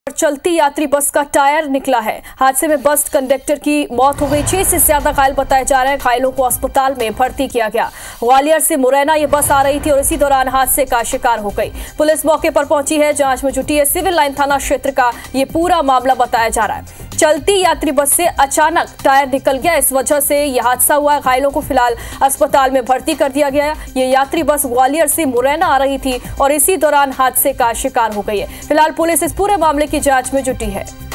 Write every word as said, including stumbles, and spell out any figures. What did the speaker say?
चलती यात्री बस का टायर निकला है। हादसे में बस कंडक्टर की मौत हो गई। छह से ज्यादा घायल बताए जा रहे हैं। घायलों को अस्पताल में भर्ती किया गया। ग्वालियर से मुरैना ये बस आ रही थी और इसी दौरान हादसे का शिकार हो गई। पुलिस मौके पर पहुंची है, जांच में जुटी है। सिविल लाइन थाना क्षेत्र का ये पूरा मामला बताया जा रहा है। चलती यात्री बस से अचानक टायर निकल गया, इस वजह से यह हादसा हुआ। घायलों को फिलहाल अस्पताल में भर्ती कर दिया गया है। ये यात्री बस ग्वालियर से मुरैना आ रही थी और इसी दौरान हादसे का शिकार हो गई है। फिलहाल पुलिस इस पूरे मामले की जांच में जुटी है।